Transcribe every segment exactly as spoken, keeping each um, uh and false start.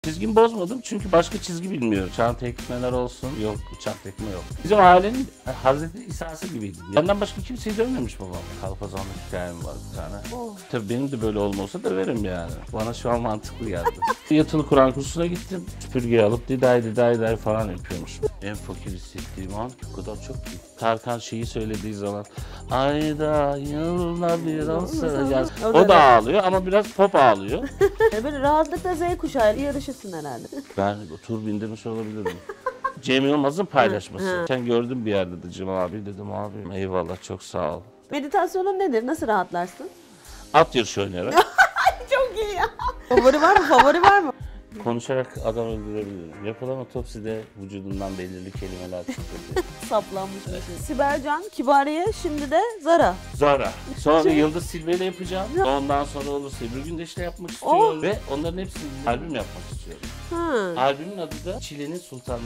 Çizgimi bozmadım çünkü başka çizgi bilmiyorum. Uçan tekmeler olsun, yok uçak tekme yok. Bizim ailenin Hazreti İsa'sı gibiydim. Benden başka kimseyi dövmemiş babam. Kalpazanlık hikayem var bir tane. Oh. Tabii benim de böyle olmasa döverim yani. Bana şu an mantıklı geldi. Yatılı Kur'an kursuna gittim. Süpürgeyi alıp diday diday diday falan yapıyormuş. En fakir hissettiğim an o kadar çok ki. Tarkan şeyi söylediği zaman ayda yılda bir olsa yani, o da ağlıyor ama biraz pop ağlıyor. Böyle rahatlıkla Z kuşağıyla yarışırsın herhalde. Ben tur bindirmiş olabilirim. Cem Yılmaz'ın paylaşması. Sen gördüm bir yerde de Cem abi, dedim abi eyvallah çok sağ ol. Meditasyonun nedir? Nasıl rahatlarsın? At yarışı oynayarak. Çok iyi ya. Favori var mı? Favori var mı? Konuşarak adam öldürebilirim. Yapılan otopside vücudundan belirli kelimeler çıkıyor. Saplanmış bir şey. Sibel Can, Kibariye, şimdi de Zara. Zara. Sonra şey... Yıldız Silve ile yapacağım. Ondan sonra olursa Ebru Gündeş'le yapmak istiyorum. Oh. Ve onların hepsini albüm yapmak istiyorum. Ha. Albümün adı da Çile'nin Sultanlığı.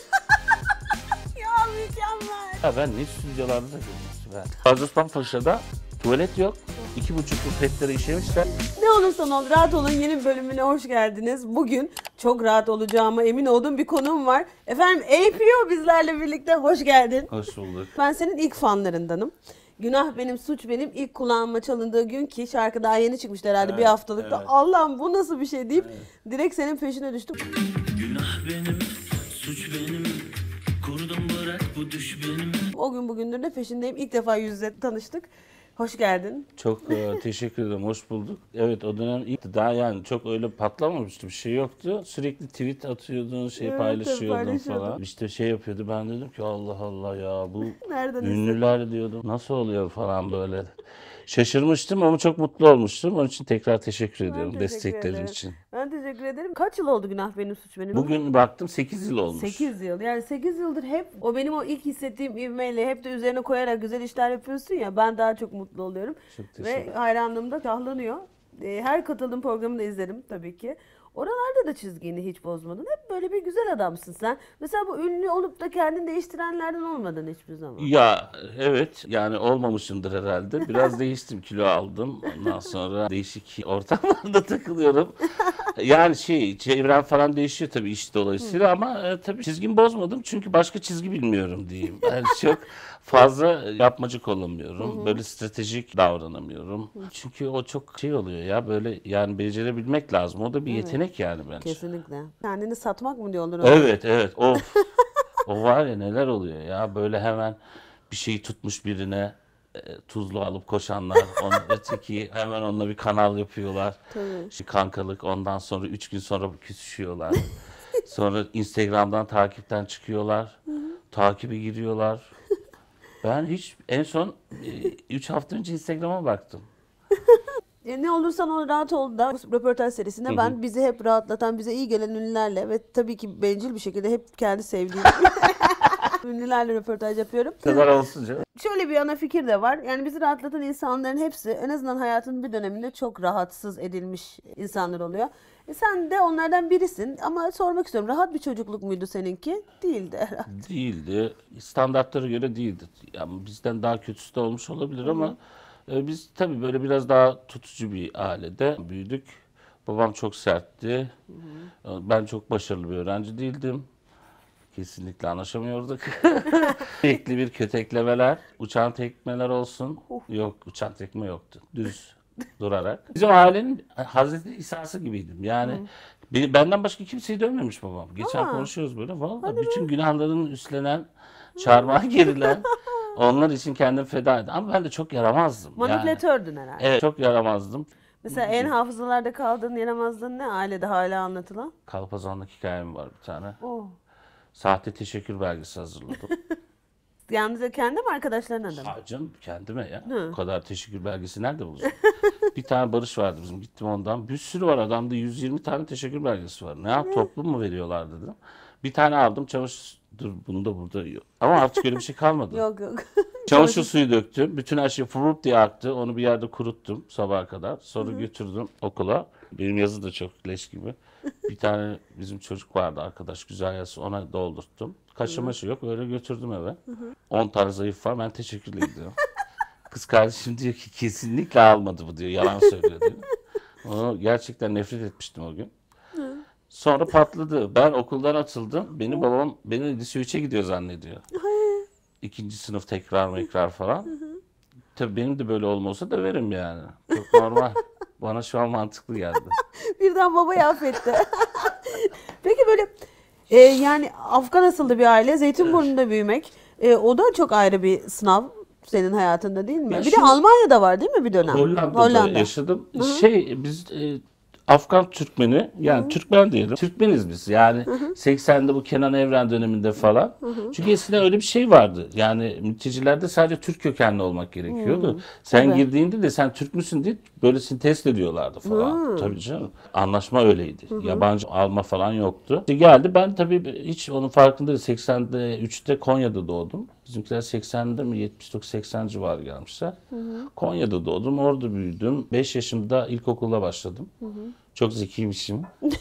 Ya mükemmel. Ya ben ne stüdyolarda da görmüştüm ben. Gazi Osman Paşa'da tuvalet yok. İki buçuklu petlere işemişler. Ne olursa olsun rahat olun, yeni bölümüne hoş geldiniz. Bugün çok rahat olacağıma emin olduğum bir konuğum var. Efendim A P O bizlerle birlikte, hoş geldin. Hoş bulduk. Ben senin ilk fanlarındanım. Günah Benim Suç Benim ilk kulağıma çalındığı gün, ki şarkı daha yeni çıkmıştı herhalde, evet, bir haftalıkta. Evet. Allah'ım bu nasıl bir şey deyip evet. direkt senin peşine düştüm. Günah benim, suç benim, kurdum bırak bu düş benim. O gün bugündür de peşindeyim. İlk defa yüz yüze tanıştık. Hoş geldin. Çok e, teşekkür ederim, hoş bulduk. Evet, o dönem ilk daha yani çok öyle patlamamıştı, bir şey yoktu. Sürekli tweet atıyordun, şey evet, paylaşıyordun falan. İşte şey yapıyordu, ben dedim ki Allah Allah ya bu nereden ünlüler istedim? Diyordum. Nasıl oluyor falan böyle. Şaşırmıştım ama çok mutlu olmuştum. Onun için tekrar teşekkür ben ediyorum teşekkür desteklerin ederim. için. Ben teşekkür ederim. Kaç yıl oldu Günah Benim Suç Benim? Bugün baktım sekiz yıl olmuş. sekiz yıl. Yani sekiz yıldır hep o benim o ilk hissettiğim ivmeyle hep de üzerine koyarak güzel işler yapıyorsun ya, ben daha çok mutlu oluyorum. Çok ve hayranlığım da şahlanıyor. Her katıldığım programı da izlerim tabii ki. Oralarda da çizgini hiç bozmadın. Hep böyle bir güzel adamsın sen. Mesela bu ünlü olup da kendini değiştirenlerden olmadın hiçbir zaman. Ya evet, yani olmamışımdır herhalde. Biraz değiştim, kilo aldım. Ondan sonra değişik ortamlarda takılıyorum. Yani şey, çevrem falan değişiyor tabii iş dolayısıyla. Hı. Ama e, tabii çizgimi bozmadım çünkü başka çizgi bilmiyorum diyeyim. Yani çok fazla yapmacık kullanmıyorum. Hı hı. Böyle stratejik davranamıyorum. Hı. Çünkü o çok şey oluyor ya, böyle yani becerebilmek lazım. O da bir evet. yetenek yani bence. Kesinlikle. Kendini satmak mı diyorlar? Evet evet. Of. O var ya, neler oluyor ya, böyle hemen bir şeyi tutmuş birine e, tuzlu alıp koşanlar, onun öteki hemen onunla bir kanal yapıyorlar. Tabii. İşte kankalık, ondan sonra üç gün sonra küsüşüyorlar. Sonra Instagram'dan takipten çıkıyorlar. Hı hı. Takibe giriyorlar. Ben hiç en son üç hafta önce Instagram'a baktım. E, ne olursan ol rahat ol da bu röportaj serisinde hı hı. ben bizi hep rahatlatan, bize iyi gelen ünlülerle ve tabii ki bencil bir şekilde hep kendi sevdiğim ünlülerle röportaj yapıyorum. Kadar olsun canım. Şöyle bir ana fikir de var. Yani bizi rahatlatan insanların hepsi en azından hayatının bir döneminde çok rahatsız edilmiş insanlar oluyor. E sen de onlardan birisin ama sormak istiyorum, rahat bir çocukluk muydu seninki? Değildi herhalde. Değildi. Standartlara göre değildi. Yani bizden daha kötüsü de olmuş olabilir hı-hı. ama e, biz tabii böyle biraz daha tutucu bir ailede büyüdük. Babam çok sertti. Hı-hı. Ben çok başarılı bir öğrenci değildim. Kesinlikle anlaşamıyorduk. Sürekli bir köteklemeler, uçan tekmeler olsun. Yok, uçan tekme yoktu. Düz durarak. Bizim ailenin Hazreti İsa'sı gibiydim. Yani beni, benden başka kimseyi dövmemiş babam. Geçen Aa. konuşuyoruz böyle. Vallahi bütün mi? Günahların üstlenen, çarmıha gerilen, onlar için kendimi feda eden. Ama ben de çok yaramazdım. Manipülatördün yani. herhalde. Evet, çok yaramazdım. Mesela en hafızalarda kaldığın yaramazlığın ne? Ailede hala anlatılan? Kalpazanlık hikayem var bir tane. Oh. Sahte teşekkür belgesi hazırladım. Yalnızca kendi mi, arkadaşlarına da mı? Hayır canım, kendime ya. Hı. O kadar teşekkür belgesi nerede bulacağım? Bir tane Barış vardı bizim, gittim ondan. Bir sürü var, adamda yüz yirmi tane teşekkür belgesi var. Ne yap, toplum mu veriyorlar dedim. Bir tane aldım, çamaşır, dur bunu da burada yiyor. Ama artık öyle bir şey kalmadı. Yok yok. Çamaşır suyu döktüm. Bütün her şey furup diye aktı. Onu bir yerde kuruttum sabaha kadar. Sonra Hı-hı. götürdüm okula. Benim yazı da çok leş gibi. Bir tane bizim çocuk vardı arkadaş, güzel yazısı, ona doldurttum. Kaşımaşı yok, öyle götürdüm eve. on tane zayıf var, ben teşekkürle gidiyorum. Kız kardeşim diyor ki kesinlikle almadı bu diyor, yalan söylüyor diyor. Onu gerçekten nefret etmiştim o gün. Sonra patladı. Ben okuldan atıldım. Beni babam beni lise üçe gidiyor zannediyor. İkinci sınıf tekrar mekrar falan. Tabii benim de böyle olmasa da verim yani. Çok normal. Bana şu an mantıklı geldi. Birden babayı affetti. Peki böyle e, yani Afgan asıllı bir aile, Zeytinburnu'nda büyümek. E, o da çok ayrı bir sınav senin hayatında değil mi? Ya bir de şu- Almanya'da var değil mi bir dönem? Hollanda'da Hollanda. yaşadım. Şey biz e, Afgan Türkmeni yani Türkmen diyelim. Türkmeniz biz yani seksende bu Kenan Evren döneminde falan. Çünkü eskiden öyle bir şey vardı. Yani mültecilerde sadece Türk kökenli olmak gerekiyordu. Sen Tabii. girdiğinde de sen Türk müsün diye böyle test ediyorlardı falan. Tabii canım. Anlaşma öyleydi. Yabancı alma falan yoktu. İşte geldi ben tabii hiç onun farkında değilim. seksende üçte Konya'da doğdum. Bizimkiler seksende mi yetmiş dokuz seksen civarı gelmişler. Konya'da doğdum. Orada büyüdüm. beş yaşımda ilkokula başladım. Çok zekiymişim.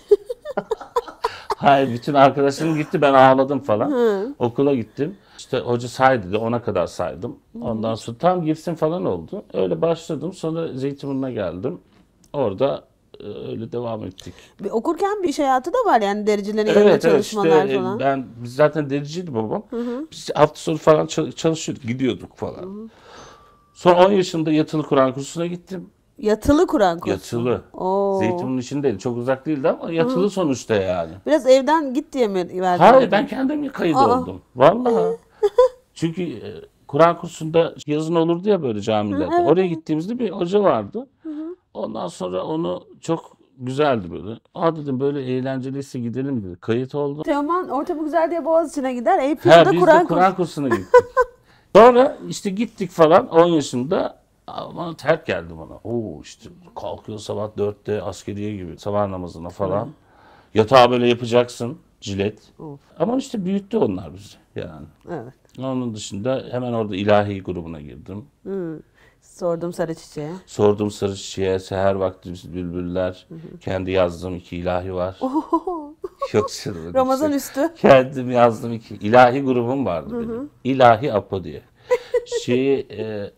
Hayır, bütün arkadaşlarım gitti, ben ağladım falan. Okula gittim. İşte hoca say dedi, ona kadar saydım. Ondan sonra tam girsin falan oldu. Öyle başladım. Sonra Zeytinburnu'na geldim. Orada e, öyle devam ettik. Bir okurken bir iş hayatı da var yani dericilerin yanında Evet evet çalışmalar işte e, falan. ben biz zaten dericiydi babam. Biz hafta sonu falan çal- çalışıyorduk, gidiyorduk falan. Sonra on yaşında yatılı Kur'an kursuna gittim. Yatılı Kur'an kursu. Yatılı. Oo. Zeytinburnu içindeydi. Çok uzak değildi ama yatılı sonuçta yani. Biraz evden git diye mi verdin? Hayır, ben kendim kayıt Aa. oldum. Vallahi. Çünkü e, Kur'an kursunda yazın olurdu ya böyle camilerde. evet. Oraya gittiğimizde bir hoca vardı. Ondan sonra onu çok güzeldi böyle. Aa dedim, böyle eğlenceliyse gidelim dedi. Kayıt oldum. Teoman Orta Güzel diye Boğaziçi'ne gider. Ha, Eyüp'te biz Kur'an de kursu. Kur'an kursuna gittik. Sonra işte gittik falan on yaşında. Aa, bana terk geldi bana. Oo işte kalkıyor sabah dörtte askeriye gibi sabah namazına falan. Yatağı böyle yapacaksın cilet. Of. Ama işte büyüttü onlar bizi yani. Evet. Onun dışında hemen orada ilahi grubuna girdim. Hı. Sordum sarı çiçeğe. Sordum sarı çiçeğe, seher vakti bülbüller. Kendi yazdığım iki ilahi var. Yok canım, öyle bir Ramazan şey. üstü. Kendim yazdım iki. İlahi grubum vardı benim. İlahi Apo diye. Şeyi e...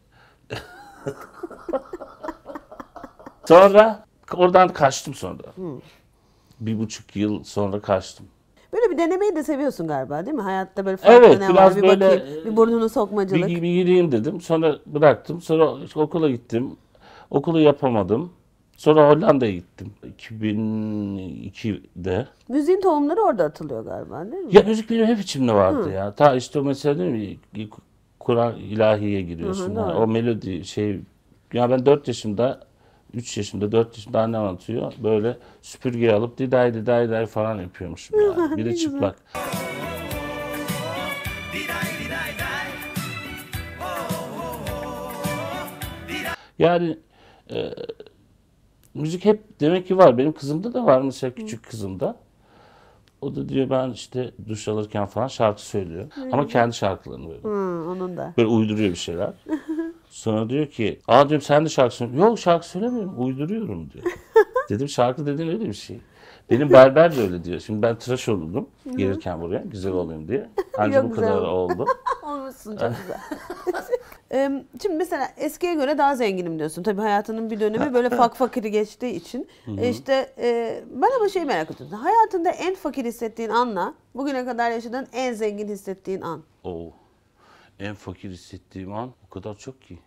sonra oradan kaçtım sonra. Bir buçuk yıl sonra kaçtım. Böyle bir denemeyi de seviyorsun galiba değil mi? Hayatta böyle farklı Evet, ne biraz var bir böyle, bakayım. Bir burnunu sokmacılık. Bir, bir gireyim dedim. Sonra bıraktım. Sonra işte okula gittim. Okulu yapamadım. Sonra Hollanda'ya gittim. iki bin ikide. Müziğin tohumları orada atılıyor galiba değil mi? Ya müzik benim hep içimde vardı ya. Ta işte o mesela değil mi? Kur'an ilahiye giriyorsun. Hı hı, Ha, doğru. o melodi şey. Ya ben dört yaşımda, üç yaşımda, dört yaşımda annem anlatıyor. Böyle süpürgeyi alıp diday diday diday falan yapıyormuşum yani. Bir de çıplak. Yani e, müzik hep demek ki var. Benim kızımda da var mesela, küçük kızımda. O da diyor ben işte duş alırken falan şarkı söylüyor. Ama kendi şarkılarını böyle. Hı, onun da. Böyle uyduruyor bir şeyler. Sonra diyor ki, aa diyorum sen de şarkı söylüyorsun. Yok şarkı söylemiyorum, uyduruyorum diyor. Dedim şarkı dediğin öyle bir şey. Benim berber de öyle diyor. Şimdi ben tıraş oldum gelirken buraya güzel olayım diye. Ancak Yok, bu güzel kadar oldu. oldu. Olmuşsun çok güzel. Em, Şimdi mesela eskiye göre daha zenginim diyorsun. Tabii hayatının bir dönemi böyle fak fakiri geçtiği için. E işte e, ben ama şey merak ediyorum. Hayatında en fakir hissettiğin anla bugüne kadar yaşadığın en zengin hissettiğin an. Oo. En fakir hissettiğim an o kadar çok ki.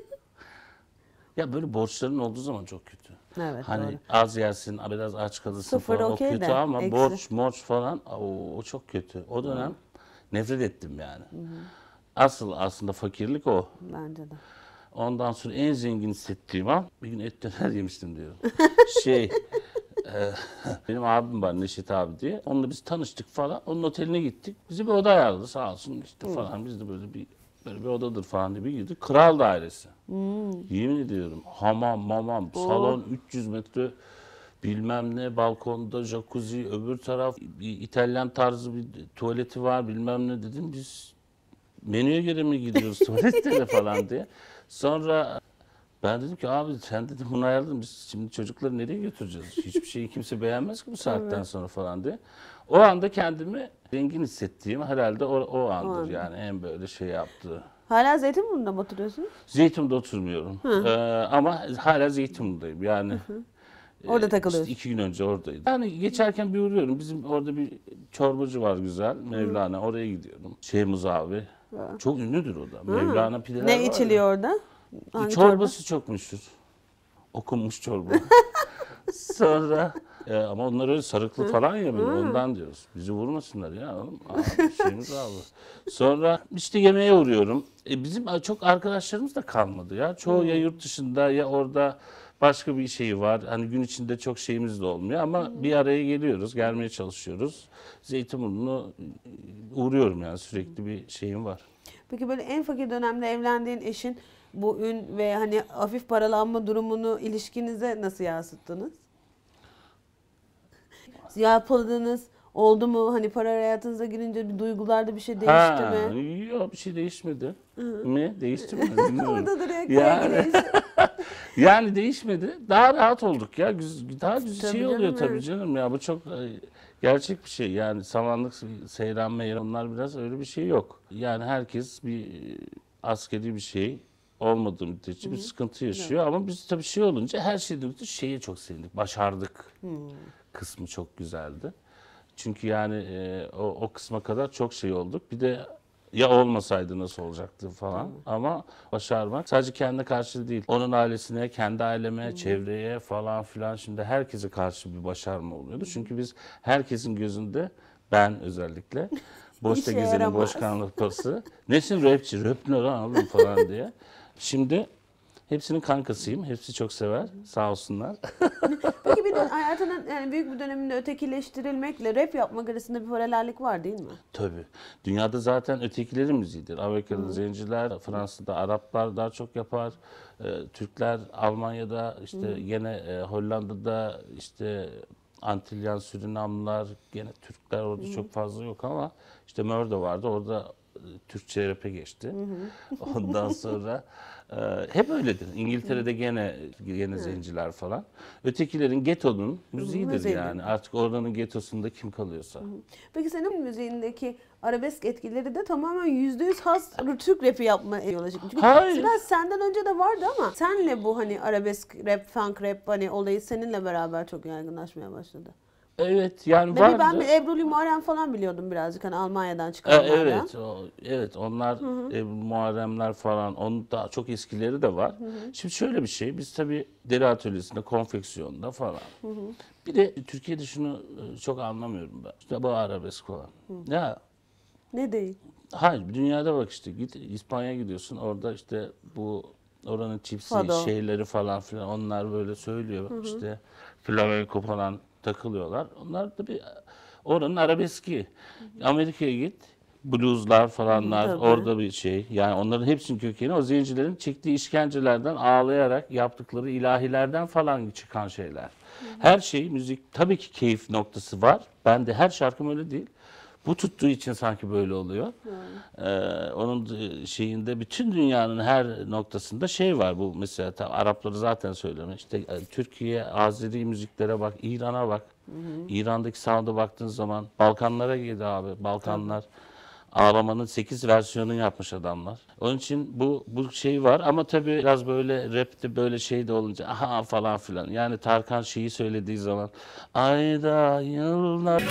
Ya böyle borçların olduğu zaman çok kötü. Evet, Hani doğru. az yersin, biraz aç kalırsın Sıfır falan, o okey kötü de, ama eksi. borç, morç falan o, o çok kötü. O dönem nefret ettim yani. Asıl aslında fakirlik o. Bence de. Ondan sonra en zengin hissettiğim an bir gün et döner yemiştim diyorum. şey e, benim abim var Neşet abi diye. Onunla biz tanıştık falan. Onun oteline gittik. Bizi bir oda ayarladı sağ olsun işte falan. Biz de böyle bir böyle bir odadır falan diye bir girdik. Kral dairesi. Yemin ediyorum. Hamam, mamam, salon üç yüz metre bilmem ne, balkonda jacuzzi, öbür taraf bir İtalyan tarzı bir tuvaleti var bilmem ne dedim. Biz menüye göre mi gidiyoruz tuvalette falan diye. Sonra ben dedim ki abi sen dedim bunu ayarladın, biz şimdi çocukları nereye götüreceğiz? Hiçbir şeyi kimse beğenmez ki bu saatten sonra falan diye. O anda kendimi zengin hissettiğim herhalde o, o andır anda. yani en böyle şey yaptığı. Hala Zeytinburnu'nda mı oturuyorsun? Zeytinburnu'da oturmuyorum. Ee, ama hala Zeytinburnu'dayım. Yani Orada Ee, takılıyorsun. İşte iki gün önce oradaydım. Yani geçerken bir uğruyorum. Bizim orada bir çorbacı var güzel. Mevlana. Oraya gidiyorum. Şeyhmuz abi. Çok ünlüdür o da. Mevlana pideler var Ne ya. içiliyor orada? Hangi Çorbası çok meşhur. Okunmuş çorba. Sonra e, ama onlar öyle sarıklı falan ya böyle, ondan diyoruz. Bizi vurmasınlar ya. Oğlum. Abi, şeyimiz abi. Sonra işte yemeğe uğruyorum. E, bizim çok arkadaşlarımız da kalmadı ya. Çoğu ya yurt dışında ya orada başka bir şeyi var. Hani gün içinde çok şeyimiz de olmuyor ama bir araya geliyoruz, gelmeye çalışıyoruz. Zeytinburnu'na uğruyorum yani, sürekli bir şeyim var. Peki böyle en fakir dönemde evlendiğin eşin bu ün ve hani hafif paralanma durumunu ilişkinize nasıl yansıttınız? Yapıldınız, oldu mu? Hani para hayatınıza girince bir duygularda bir şey değişti Ha, mi? yok bir şey değişmedi. Mi? Değişti mi? Bilmiyorum. Orada duruyor. Yani, Yani. yani değişmedi. Daha rahat olduk ya. Güz- Daha güzel Tabii şey canım, oluyor tabii evet. canım ya. Bu çok e, gerçek bir şey. Yani samanlık, seyran meyran, onlar biraz öyle bir şey yok. Yani herkes bir e, askeri bir şey olmadığı müddetçe bir sıkıntı yaşıyor. Ama biz tabii şey olunca her şeyden öte şeye çok sevindik. Başardık kısmı çok güzeldi. Çünkü yani e, o, o kısma kadar çok şey olduk. Bir de ya olmasaydı nasıl olacaktı falan. Ama başarmak sadece kendine karşı değil. Onun ailesine, kendi aileme, çevreye falan filan. Şimdi herkese karşı bir başarma oluyordu. Çünkü biz herkesin gözünde, ben özellikle, boşta İşe gezenin yaramaz. boş kanlıkası. Nesin rapçi, rap ne lan oğlum falan diye. Şimdi hepsinin kankasıyım. Hepsi çok sever. Sağ olsunlar. Peki bir de hayatının yani büyük bir döneminde ötekileştirilmekle rap yapmak arasında bir paralellik var değil mi? Tabii. Dünyada zaten ötekilerin müziğidir. Amerika'da zenciler, Fransa'da Araplar daha çok yapar. Ee, Türkler Almanya'da, işte gene e, Hollanda'da, işte Antilyan, Surinamlılar, gene Türkler orada çok fazla yok ama işte Mörde vardı. Orada e, Türkçe rap'e geçti. Ondan sonra e, hep öyledir. İngiltere'de gene gene zenciler falan. Ötekilerin, getonun müziğidir Müziği. yani. Artık oranın getosunda kim kalıyorsa. Peki senin müziğindeki arabesk etkileri de tamamen yüzde yüz has Türk rapi yapma yola çıkmış. Çünkü Hayır. biraz senden önce de vardı ama senle bu hani arabesk rap, funk rap hani olayı seninle beraber çok yaygınlaşmaya başladı. Evet yani Ve vardı. ben bir Ebru Muharrem falan biliyordum birazcık hani Almanya'dan E, çıkanlardan. evet, o, evet onlar e, Muharremler falan, onun daha çok eskileri de var. Şimdi şöyle bir şey, biz tabii deri atölyesinde, konfeksiyonda falan. Bir de Türkiye'de şunu e, çok anlamıyorum ben. İşte bu arabesk falan. Ya Ne değil? hayır, dünyada bak işte, git İspanya'ya gidiyorsun, orada işte bu oranın çipsi, Fado. şeyleri falan filan, onlar böyle söylüyor. İşte flamenco falan takılıyorlar. Onlar da bir oranın arabeski. Amerika'ya git, blueslar falanlar, tabii. orada bir şey. Yani onların hepsinin kökeni o zencilerin çektiği işkencelerden, ağlayarak yaptıkları ilahilerden falan çıkan şeyler. Her şey müzik, tabii ki keyif noktası var. Ben de her şarkım öyle değil. Bu tuttuğu için sanki böyle oluyor. Ee, onun şeyinde bütün dünyanın her noktasında şey var. Bu mesela tam Arapları zaten söylüyorum. İşte e, Türkiye, Azeri müziklere bak, İran'a bak. İran'daki sound'a baktığın zaman Balkanlara girdi abi. Balkanlar. Ağlamanın sekiz versiyonunu yapmış adamlar. Onun için bu bu şey var ama tabii biraz böyle rapte böyle şey de olunca aha falan filan. Yani Tarkan şeyi söylediği zaman ayda yıllar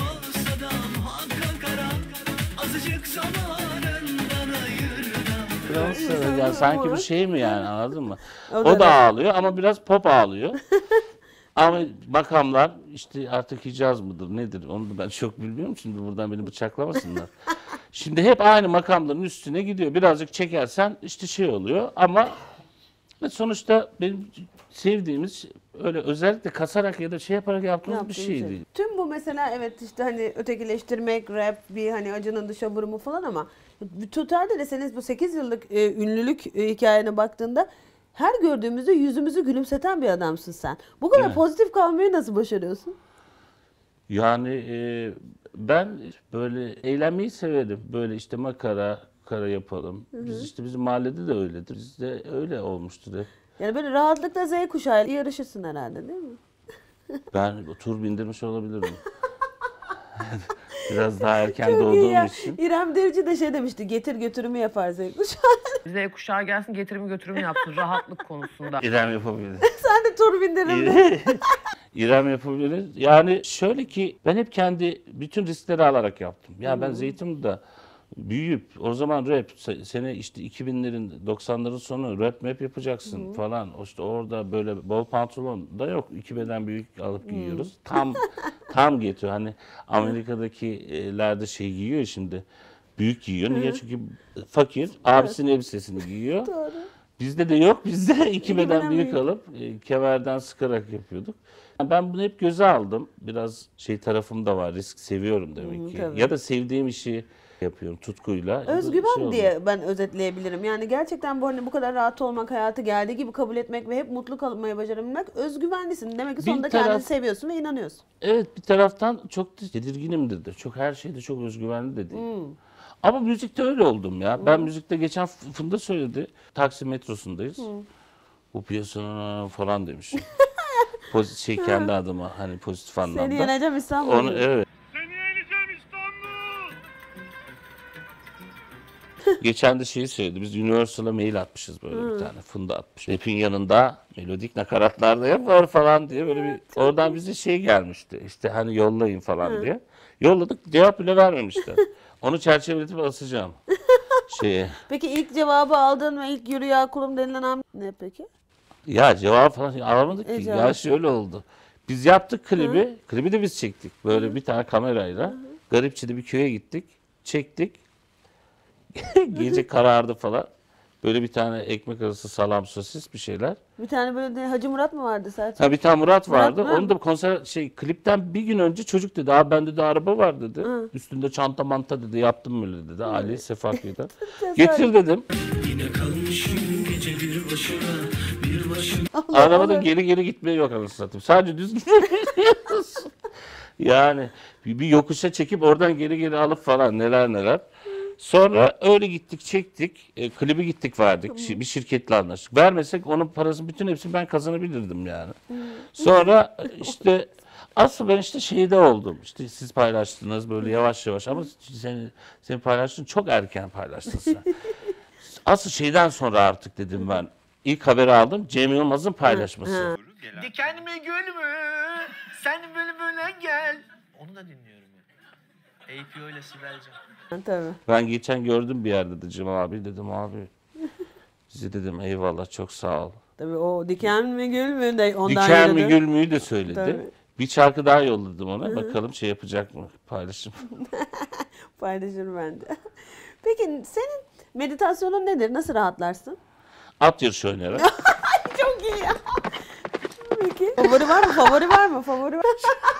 Fransa, yani sanki bir şey mi yani, anladın mı? O O, da da ağlıyor ama biraz pop ağlıyor. Ama makamlar işte artık Hicaz mıdır nedir onu da ben çok bilmiyorum, şimdi buradan beni bıçaklamasınlar. Şimdi hep aynı makamların üstüne gidiyor. Birazcık çekersen işte şey oluyor ama sonuçta benim sevdiğimiz öyle özellikle kasarak ya da şey yaparak yaptığımız bir Yaptığım şey şey. değil. Tüm bu mesela evet işte hani ötekileştirmek, rap, bir hani acının dışa vurumu falan ama totalde de senin bu sekiz yıllık e, ünlülük e, hikayene baktığında her gördüğümüzde yüzümüzü gülümseten bir adamsın sen. Bu kadar Evet. pozitif kalmayı nasıl başarıyorsun? Yani e, ben böyle eğlenmeyi severim. Böyle işte makara, kara yapalım. Biz işte bizim mahallede de öyledir. Bizde öyle olmuştur hep. Yani böyle rahatlıkla Z kuşağıyla yarışırsın herhalde değil mi? Ben tur bindirmiş olabilirim. Biraz daha erken Çok iyi doğduğum ya. için. İrem Derici de şey demişti, getir götürümü yapar Z kuşağı. Z kuşağı gelsin getirimi götürümü yapsın rahatlık konusunda. İrem yapabilir. Sen de tur bindiririm. İrem yapabilir. Yani şöyle ki ben hep kendi bütün riskleri alarak yaptım. Ya ben Zeytinburnu'da büyüyüp o zaman rap se- sene işte iki binlerin doksanların sonu rap map yapacaksın falan. O işte orada böyle bol pantolon da yok. İki beden büyük alıp giyiyoruz. Tam tam getiriyor. Hani Amerika'dakilerde şey giyiyor şimdi. Büyük giyiyor. Niye? Çünkü fakir. Abisinin elbisesini giyiyor. Doğru. Bizde de yok. Bizde iki beden beden büyük büyük. alıp e, kemerden sıkarak yapıyorduk. Ben bunu hep göze aldım. Biraz şey tarafım da var. Risk seviyorum demek Hı, ki. tabii. Ya da sevdiğim işi yapıyorum tutkuyla. Özgüven Şey oldu. diye ben özetleyebilirim. Yani gerçekten bu hani bu kadar rahat olmak, hayatı geldiği gibi kabul etmek ve hep mutlu kalmayı başarabilmek özgüvenlisin. Demek ki Bir sonunda taraf- kendini seviyorsun ve inanıyorsun. Evet, bir taraftan çok da tedirginimdir de. Çok her şeyde çok özgüvenli de değil. Hmm. Ama müzikte öyle oldum ya. Ben müzikte geçen F- Funda söyledi. Taksim metrosundayız. Bu piyasanın falan demiş. Pozitif şey kendi adıma hani pozitif anlamda. Seni yeneceğim İstanbul. Onu evet. Seni yeneceğim İstanbul. Geçen de şeyi söyledi. Biz Universal'a mail atmışız böyle bir tane. Funda atmış. Rap'in yanında melodik nakaratlar da yapar falan diye böyle bir oradan bize şey gelmişti. İşte hani yollayın falan diye. Yolladık. Cevap bile vermemişler. Onu çerçeveletip asacağım. Şeye. Peki ilk cevabı aldın ve ilk yürü ya kulum denilen an ne peki? Ya cevap falan alamadık ki. E, Ya cevap. şöyle oldu. Biz yaptık klibi. Klibi de biz çektik. Böyle bir tane kamerayla. Garipçi'de bir köye gittik. Çektik. Gece karardı falan. Böyle bir tane ekmek arası salam sosis bir şeyler. Bir tane böyle de Hacı Murat mı vardı zaten? Ha bir tane Murat vardı. Murat mı? Onu da konser şey klipten bir gün önce çocuk dedi. Abi bende de araba var dedi. Üstünde çanta manta dedi. Yaptım böyle dedi. Ali Sefakı'da. Getir dedim. Yine kalmışım gece bir başına, bir başına. Arabada geri geri gitmeye yok anasını satayım. Sadece düz gidebiliyorsun. Yani bir, bir yokuşa çekip oradan geri geri alıp falan neler neler. Sonra öyle gittik çektik. E, klibi gittik verdik. Şi- Bir şirketle anlaştık. Vermesek onun parasını bütün hepsini ben kazanabilirdim yani. Sonra işte asıl ben işte şeyde oldum. İşte siz paylaştınız böyle yavaş yavaş ama seni, seni paylaştın çok erken paylaştın sen. Asıl şeyden sonra artık dedim ben. İlk haberi aldım. Cem Yılmaz'ın paylaşması. Diken mi gül mü? Sen bülbüle gel. Onu da dinliyorum ya. A P O ile Sibel'cim. Tabii. Ben geçen gördüm bir yerde de Cem abi dedim abi. Size dedim eyvallah çok sağ ol. Tabii o diken mi gül mü de ondan Diken mi yürüdü. gül müyü de söyledi. Tabii. Bir şarkı daha yolladım ona. Bakalım şey yapacak mı paylaşım. Paylaşır bence. Peki senin meditasyonun nedir? Nasıl rahatlarsın? At yarışı oynayarak. Çok iyi ya. Peki. Favori var mı? Favori var mı? Favori var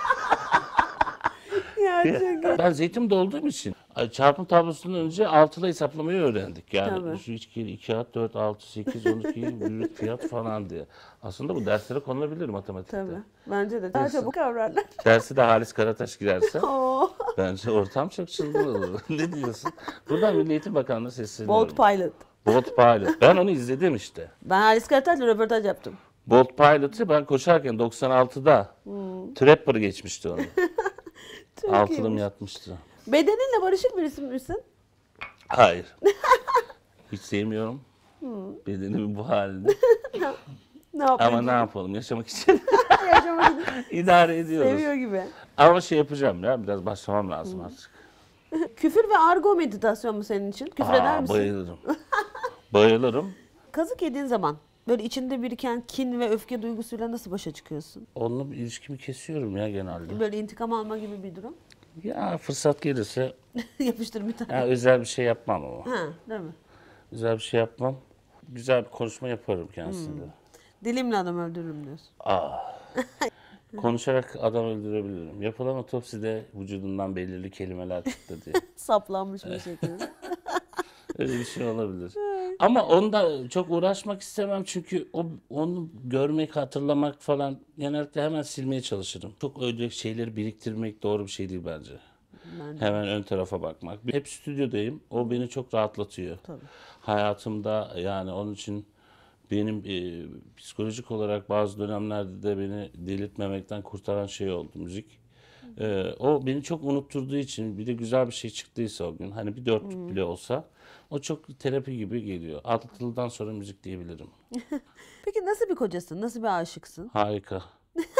ya çok iyi. Ben Zeytin'de olduğum için çarpım tablosundan önce altılı hesaplamayı öğrendik. Yani Tabii. şu üç kere iki at, dört, altı, sekiz, on iki, brüt fiyat falan diye. Aslında bu derslere konulabilir matematikte. Tabii. Bence de. Daha çabuk kavrarlar. Dersi de Halis Karataş girerse Oo. bence ortam çok çılgın olur. Ne diyorsun? Buradan Milli Eğitim Bakanlığı'na sesleniyorum. Bolt Pilot. Bolt Pilot. Ben onu izledim işte. Ben Halis Karataş'la röportaj yaptım. Bolt Pilot'ı ben koşarken doksan altıda Trapper geçmişti onu. Çok Altılım iyiymiş. yatmıştı. Bedeninle barışık birisi misin? Hayır. Hiç sevmiyorum. Bedenimin bu halinde. Ne yapıyorsun? Ama ne yapalım yaşamak için Yaşamak için idare ediyoruz. seviyor gibi. Ama şey yapacağım ya biraz başlamam lazım artık. Küfür ve argo meditasyon mu senin için? Küfür eder Aa, misin? bayılırım. Bayılırım. Kazık yediğin zaman böyle içinde biriken kin ve öfke duygusuyla nasıl başa çıkıyorsun? Onunla bir ilişkimi kesiyorum ya genelde. Böyle intikam alma gibi bir durum. Ya fırsat gelirse Yapıştır bir tane. ya özel bir şey yapmam ama. Ha, değil mi? Özel bir şey yapmam. Güzel bir konuşma yaparım kendisiyle. Dilimle adam öldürürüm diyorsun. Aa. Konuşarak adam öldürebilirim. Yapılan otopside vücudundan belirli kelimeler çıktı diye. Saplanmış bir şekilde. Öyle bir şey olabilir. Ama onda çok uğraşmak istemem çünkü o onu görmek, hatırlamak falan genellikle hemen silmeye çalışırım. Çok öyle şeyleri biriktirmek doğru bir şey değil bence. Bence. Hemen ön tarafa bakmak. Hep stüdyodayım. O beni çok rahatlatıyor. Tabii. Hayatımda yani onun için benim e, psikolojik olarak bazı dönemlerde de beni delirtmemekten kurtaran şey oldu müzik. E, o beni çok unutturduğu için bir de güzel bir şey çıktıysa o gün hani bir dörtlük bile olsa o çok terapi gibi geliyor. Atlatıldıktan sonra müzik diyebilirim. Peki nasıl bir kocasın? Nasıl bir aşıksın? Harika.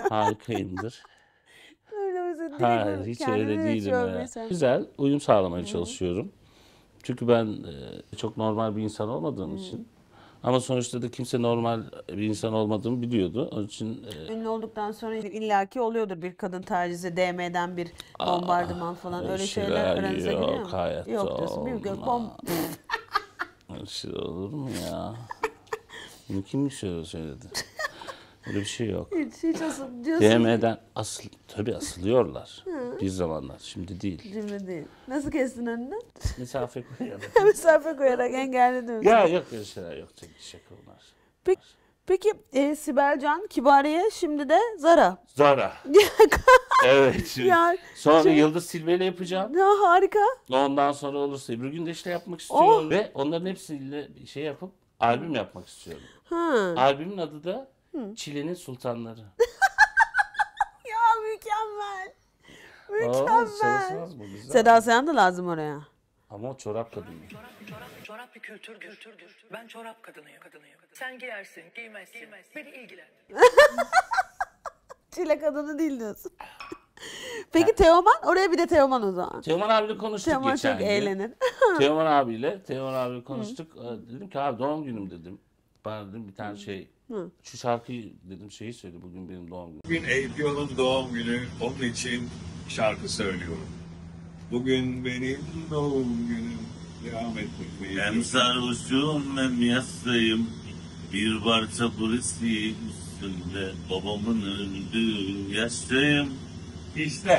harikayımdır. Öyle mesela direkt Hayır, böyle hiç kendini öyle değilim. yaşıyor ya. mesela. Güzel, uyum sağlamaya çalışıyorum. Çünkü ben e, çok normal bir insan olmadığım için. Ama sonuçta da kimse normal bir insan olmadığımı biliyordu. Onun için e, Ünlü olduktan sonra illaki oluyordur bir kadın tacizi, D M'den bir bombardıman falan. Öyle öyle şeyler şeyler aranıza yok, giriyor mu? hayatta Yok diyorsun. Bir gök bom... olmaz. öyle şey olur mu ya? Bunu kim şöyle söyledi? Öyle bir şey yok. Hiç, hiç asıl diyorsun. D M'den asıl, tabii asılıyorlar. Bir zamanlar, şimdi değil. Cümle değil. Nasıl kestin önünden? Mesafe koyalım. Mesafe koyarak engelledin. Ya yok öyle şeyler yok. Tek şaka bunlar. Peki, peki e, Sibel Can, Kibariye, şimdi de Zara. Zara. Evet. Şimdi. Ya, Sonra şey- Yıldız Silve ile yapacağım. Ya harika. Ondan sonra olursa Ebru Gündeş'le yapmak istiyorum. Ve onların hepsiyle bir şey yapıp albüm yapmak istiyorum. Ha. Albümün adı da Çile'nin Sultanları. Ya mükemmel. Aa, Mükemmel. çalışmaz mı? Güzel. Seda Sayan da lazım oraya. Ama o çorap kadını. Çorap, çorap, çorap bir kültürdür. kültürdür. Ben çorap kadınıyım. kadınıyım. Sen giyersin, giymezsin. Beni ilgilendir. Çile kadını değil diyorsun. Peki Teoman? Oraya bir de Teoman o zaman. Teoman abiyle konuştuk Teoman geçen çok gün. eğlenir. Teoman abiyle, Teoman abiyle konuştuk. Ee, Dedim ki abi doğum günüm dedim. Bana dedim bir tane şey, şu şarkıyı dedim şeyi söyle bugün benim doğum günüm. Bugün Eyüp'ün doğum günü, onun için şarkı söylüyorum. Bugün benim doğum günüm, devam etmek. Hem sarhoşum hem yastayım. Bir parça polisi üstünde. Babamın öldüğü yaştayım. İşte.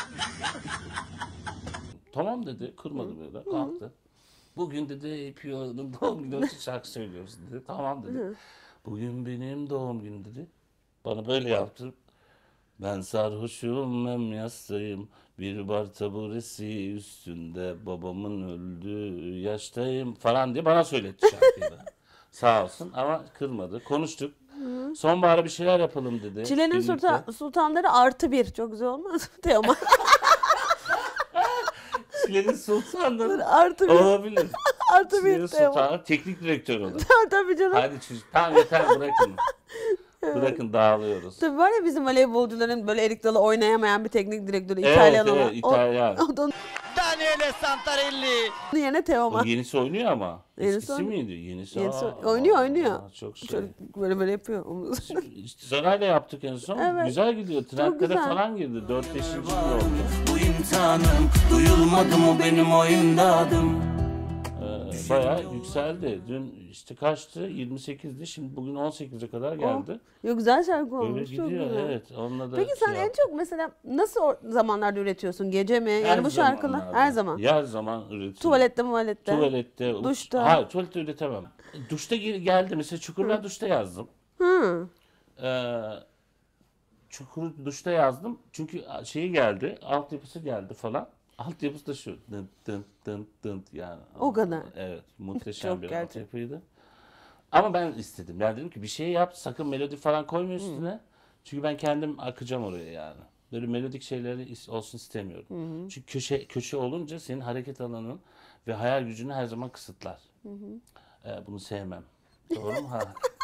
Tamam dedi, kırmadı böyle, kalktı. Bugün dedi A P O'nun doğum günü için şarkı söylüyoruz dedi. Tamam dedi. Bugün benim doğum günüm dedi. Bana böyle yaptı. Ben sarhoşum hem yastayım. Bir bar taburesi üstünde. Babamın öldüğü yaştayım falan diye bana söyletti şarkıyı da. Sağ olsun ama kırmadı. Konuştuk. Sonbahara bir şeyler yapalım dedi. Çile'nin birlikte. sultan, sultanları artı bir. Çok güzel olmaz mı Teoman? Çile'nin sultanları Artı bir. olabilir. Artı Çile'nin bir Teoman. sultanı teknik direktör olur. Tabii canım. Hadi çocuk tamam yeter bırakın. Bırakın dağılıyoruz. Tabii var ya bizim voleybolcuların böyle erik dalı oynayamayan bir teknik direktörü Evet, İtalyan evet, olan. İtalyan. O, o da onun Daniele Santarelli. yerine O Teoman. yenisi oynuyor ama. Yenisi Eskisi oynuyor. miydi? Yenisi, Yenisi aa, oynuyor, oynuyor. aa, çok şey. Şöyle böyle böyle yapıyor. İşte Zara'yla yaptık en son. Evet. Güzel gidiyor. Trendlere güzel. falan girdi. dört beşinci yıl oldu. Bu imtihanım duyulmadı mı benim o imdadım? Ee, bayağı yükseldi. Dün işte kaçtı? yirmi sekizdi. Şimdi bugün on sekize kadar geldi. Ya güzel şarkı Böyle olmuş. Çok gidiyor. güzel. Evet. Onunla da Peki sen şey en yaptık. çok mesela nasıl o zamanlarda üretiyorsun? Gece mi? Yani Her bu şarkılar zamanlarda. her zaman. Her zaman üretiyorum. Tuvalette muvalette. Tuvalette. Duşta. Hayır tuvalette üretemem. Duşta gel- geldi. Mesela Çukurlar duşta yazdım. Hı. Ee, Çukur duşta yazdım. Çünkü şeyi geldi. Altyapısı geldi falan. Altyapısı da şu. Dın dın dın dın yani. O kadar. Evet. Muhteşem Çok bir gerçek. altyapıydı. Ama ben istedim. Yani dedim ki bir şey yap. Sakın melodi falan koyma üstüne. Çünkü ben kendim akacağım oraya yani. Böyle melodik şeyleri is- olsun istemiyorum. Çünkü köşe köşe olunca senin hareket alanın ve hayal gücünü her zaman kısıtlar. Ee, bunu sevmem. Doğru mu? Ha.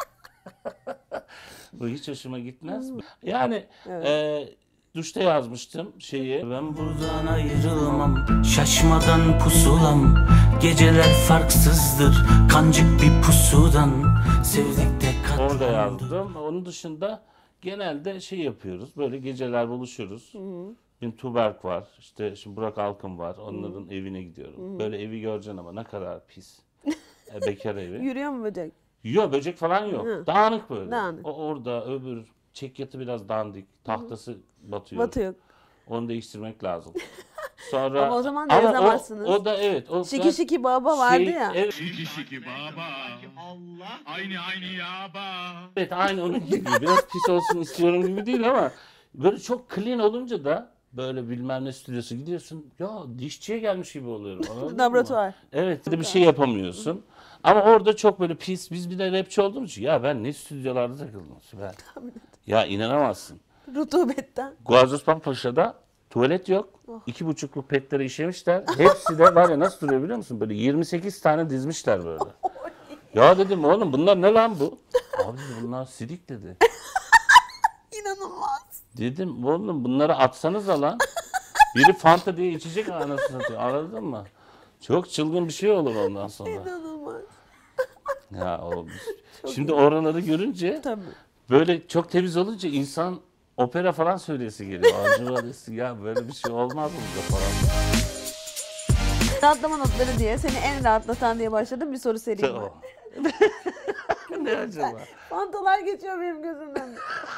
Bu hiç hoşuma gitmez. Yani e, duşta yazmıştım şeyi. Ben Buradan ayrılmam, şaşmadan pusulam. Geceler farksızdır, kancık bir pusudan. Sevdik de katlandık. orada yazdım. Onun dışında genelde şey yapıyoruz. Böyle geceler buluşuruz. Benim Tuğberk var. İşte şimdi Burak Alkın var. Onların evine gidiyorum. Böyle evi göreceksin ama ne kadar pis. E, bekar evi. Yürüyor mu böcek? Yok böcek falan yok. Hı. Dağınık böyle. Dağınık. O orada öbür çekyatı biraz dandik. Tahtası batıyor. Batıyor. Onu değiştirmek lazım. Sonra Ama o zaman da Ama yazamazsınız. O, o da evet. O Şiki da şiki baba vardı şey- ya. Evet, Şiki şiki baba. Allah. Aynı aynı yaba. evet aynı onun gibi. Biraz pis olsun istiyorum gibi değil ama böyle çok clean olunca da böyle bilmem ne stüdyosu gidiyorsun. Ya dişçiye gelmiş gibi oluyorum. anladın mı? Laboratuvar. Evet. Bir de bir şey yapamıyorsun. Ama orada çok böyle pis. Biz bir de rapçi olduğumuz için ya ben ne stüdyolarda takıldım Sibel. Ya inanamazsın. Rutubetten. Gazi Osman Paşa'da tuvalet yok. Oh. İki buçukluk petleri işemişler. Hepsi de var ya nasıl duruyor biliyor musun? Böyle yirmi sekiz tane dizmişler böyle. Ya dedim oğlum bunlar ne lan bu? Abi dedi, bunlar sidik dedi. İnanılmaz. Dedim oğlum bunları atsanıza lan. Biri Fanta diye içecek anasını satıyor. Anladın mı? Çok çılgın bir şey olur ondan sonra. İnanılmaz. Ya o, şimdi oraları görünce Tabii. böyle çok temiz olunca insan opera falan söyleyesi geliyor. Acaba desin ya böyle bir şey olmaz mı burada falan. Rahatlama notları diye seni en rahatlatan diye başladım bir soru serisi var. Ne acaba? Fantalar geçiyor benim gözümden.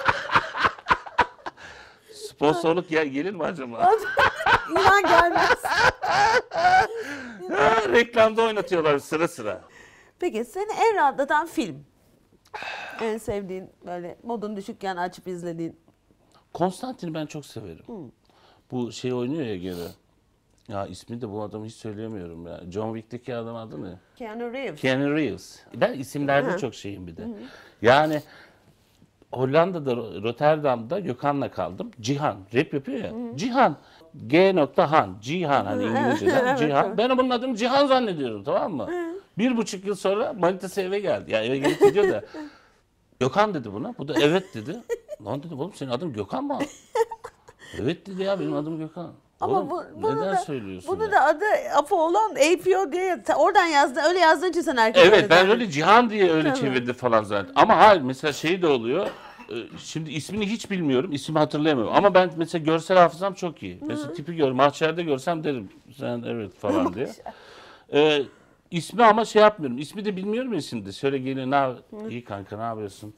Sponsorluk gel gelir mi acaba? İnan gelmez. Ha, reklamda oynatıyorlar sıra sıra. Peki seni en rahatlatan film? En sevdiğin böyle modun düşükken açıp izlediğin. Konstantin'i ben çok severim. Bu şey oynuyor ya gene. Ya ismi de bu adamı hiç söyleyemiyorum ya. John Wick'teki adam adı ne? Keanu Reeves. Keanu Reeves. Ben isimlerde Hı. çok şeyim bir de. Yani Hollanda'da, Rotterdam'da Gökhan'la kaldım. Cihan. Rap yapıyor ya. Cihan. G nokta Han. Cihan hani İngilizce'den. Evet, Cihan. evet. Ben bunun adını Cihan zannediyorum tamam mı? Bir buçuk yıl sonra manitası eve geldi. Yani eve gelip gidiyor da. Gökhan dedi buna. Bu da evet dedi. Lan dedim oğlum senin adın Gökhan mı? Evet dedi ya benim adım Gökhan. Ama Oğlum, bu, bunu neden da, söylüyorsun bunu ya? da adı Apo olan A P O diye sen oradan yazdın. Öyle yazdığın için sen erkek Evet ben zannettin. öyle Cihan diye öyle Tabii. çevirdi falan zaten. Ama hayır mesela şey de oluyor. e, Şimdi ismini hiç bilmiyorum. İsmi hatırlayamıyorum. Ama ben mesela görsel hafızam çok iyi. Mesela tipi gör, mahşerde görsem derim sen evet falan diye. Ee, ismi ama şey yapmıyorum. İsmi de bilmiyorum ya şimdi. Şöyle geliyor ne yap- İyi kanka ne yapıyorsun?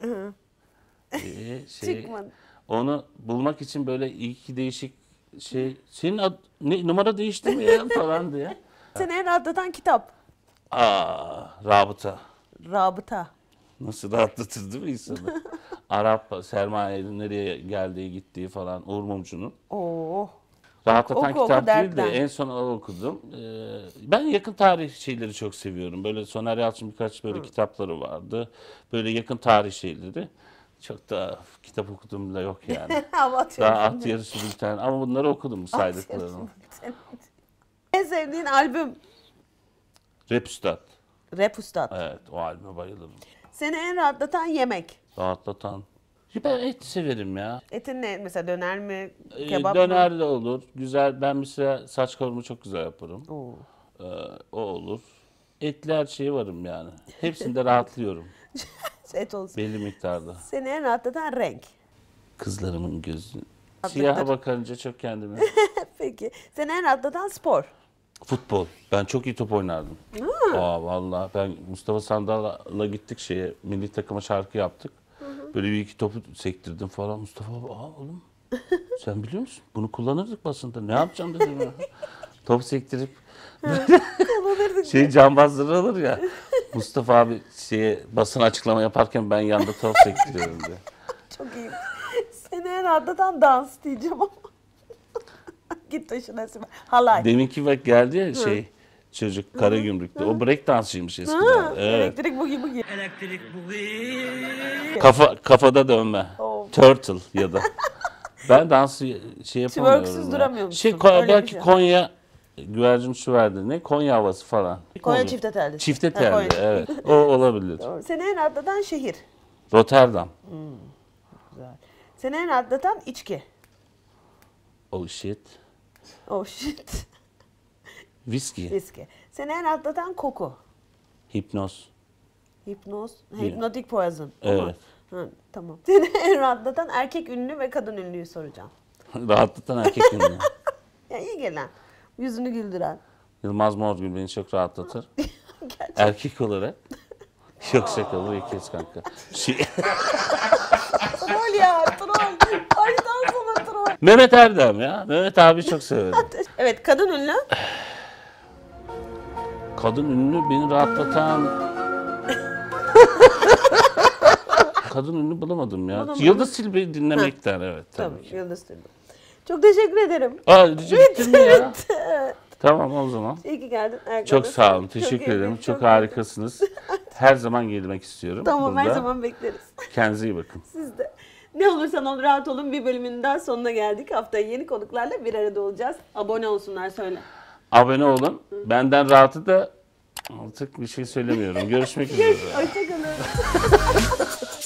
İyi şey. Çıkmadı. Onu bulmak için böyle iki değişik şey. Senin ad, ne, numara değişti mi ya falan diye. Seni en rahatlatan kitap. Aa, rabıta. Rabıta. Nasıl rahatlatır değil mi insanı? Arap sermayenin nereye geldiği gittiği falan Uğur Mumcu'nun. Oo. Rahatlatan Oku, oku, kitap değil de dertten. en son o okudum. Ee, ben yakın tarih şeyleri çok seviyorum. Böyle Soner Yalçın birkaç böyle kitapları vardı. Böyle yakın tarih şeyleri. Çok da kitap okudum da yok yani. Hava atıyorum Daha şimdi. at yarışı bir tane ama bunları okudum bu saydıklarını. En sevdiğin albüm? Rap Üstad. Rap Ustad. Evet o albüme bayılırım. Seni en rahatlatan yemek? Rahatlatan. Ben et severim ya. Etin ne? Mesela döner mi? Ee, Kebap döner mı? de olur. Güzel. Ben mesela saç kavurumu çok güzel yaparım. Oo. Ee, o olur. Etli her şeyi varım yani. Hepsinde rahatlıyorum. Et olsun. Belli miktarda. Seni en rahatlatan renk? Kızlarımın gözü. Adlıdır. Siyaha bakınca çok kendimi. Peki. Seni en rahatlatan spor? Futbol. Ben çok iyi top oynardım. Aa vallahi ben Mustafa Sandal'la gittik şeye milli takıma şarkı yaptık. Böyle bir iki topu sektirdim falan. Mustafa abi, aa oğlum sen biliyor musun? Bunu kullanırdık basında. Ne yapacağım dedim ya. Top sektirip şey cambazları alır ya. Mustafa abi şeye basın açıklama yaparken ben yanda top sektiriyorum diye. Çok iyi. Seni en rahatlatan dans diyeceğim ama. Git taşına Sibel. Halay. Deminki bak geldi ya şey çocuk Karagümrük'te. O break dansçıymış eskiden. Ha, Evet. Elektrik bugi bugi. Elektrik bugi. Kafa kafada dönme. Oh. Turtle ya da. Ben dansı şey yapamıyorum. Twerksüz ya. duramıyormuşsun. Şey Ko- Öyle bir belki şey. Konya güvercin şu verdi. Ne? Konya havası falan. Konya Olur. çifte telli. Çifte Ha, telli Konya. evet. O olabilir. Doğru. Seni en rahatlatan şehir? Rotterdam. Güzel. Seni en rahatlatan içki? Oh shit. Oh shit. Viski. Viski. Seni en rahatlatan koku? Hipnoz. Hipnoz. Hipnotik poison. Evet. Ha, tamam. Seni en rahatlatan erkek ünlü ve kadın ünlüyü soracağım. Rahatlatan erkek ünlü. Ya iyi gelen. Yüzünü güldüren. Yılmaz Morgül beni çok rahatlatır. Gerçekten. Erkek olarak. Yok şaka bu ikiz kanka. Şey, Troll ya troll. Baştan sona troll. Mehmet Erdem ya. Mehmet abi çok severim. Evet kadın ünlü. Kadın ünlü beni rahatlatan... Kadın ünlü bulamadım ya. Bulamadın. Yıldız Tilbe'yi dinlemekten evet tabii Tabii ki. Yıldız Tilbe. Çok teşekkür ederim. Aa rica ettin mi ya? Tamam o zaman. İyi ki geldin. Ayaklarına Çok sağ olun. sağlık. Teşekkür iyi, ederim. Çok iyi. harikasınız. Her zaman gelmek istiyorum. Tamam her burada. zaman bekleriz. Kendinize iyi bakın. Siz de. Ne olursan ol rahat olun bir bölümünün daha sonuna geldik. Haftaya yeni konuklarla bir arada olacağız. Abone olsunlar söyle. Abone olun. Benden rahatı da artık bir şey söylemiyorum. Görüşmek üzere. Hoşçakalın.